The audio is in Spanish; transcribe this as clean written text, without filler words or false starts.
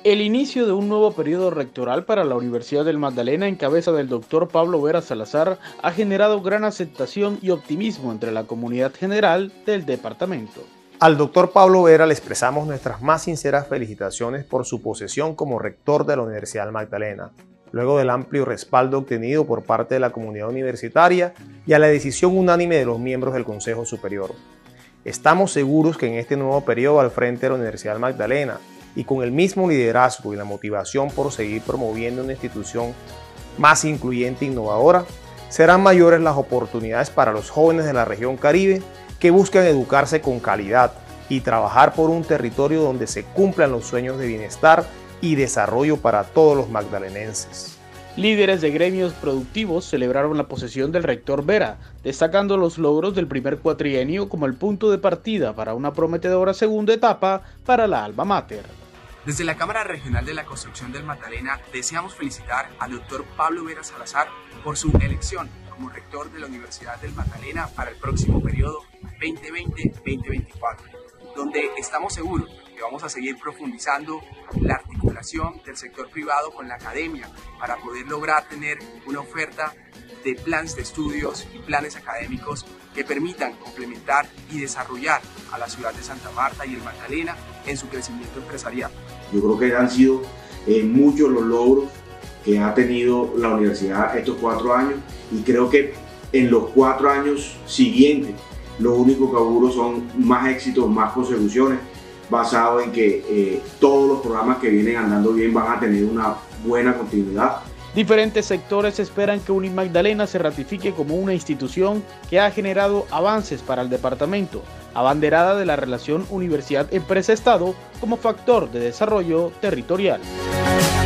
El inicio de un nuevo periodo rectoral para la Universidad del Magdalena en cabeza del doctor Pablo Vera Salazar ha generado gran aceptación y optimismo entre la comunidad general del departamento. Al doctor Pablo Vera le expresamos nuestras más sinceras felicitaciones por su posesión como rector de la Universidad del Magdalena, luego del amplio respaldo obtenido por parte de la comunidad universitaria y a la decisión unánime de los miembros del Consejo Superior. Estamos seguros que en este nuevo periodo al frente de la Universidad del Magdalena, y con el mismo liderazgo y la motivación por seguir promoviendo una institución más incluyente e innovadora, serán mayores las oportunidades para los jóvenes de la región Caribe que buscan educarse con calidad y trabajar por un territorio donde se cumplan los sueños de bienestar y desarrollo para todos los magdalenenses. Líderes de gremios productivos celebraron la posesión del rector Vera, destacando los logros del primer cuatrienio como el punto de partida para una prometedora segunda etapa para la alma mater. Desde la Cámara Regional de la Construcción del Magdalena deseamos felicitar al doctor Pablo Vera Salazar por su elección como rector de la Universidad del Magdalena para el próximo periodo 2020-2024, donde estamos seguros que vamos a seguir profundizando la articulación del sector privado con la academia para poder lograr tener una oferta de planes de estudios y planes académicos que permitan complementar y desarrollar a la ciudad de Santa Marta y el Magdalena en su crecimiento empresarial. Yo creo que han sido muchos los logros que ha tenido la universidad estos 4 años y creo que en los 4 años siguientes lo único que auguro son más éxitos, más consecuciones, basado en que todos los programas que vienen andando bien van a tener una buena continuidad. Diferentes sectores esperan que Unimagdalena se ratifique como una institución que ha generado avances para el departamento, abanderada de la relación universidad-empresa-estado como factor de desarrollo territorial.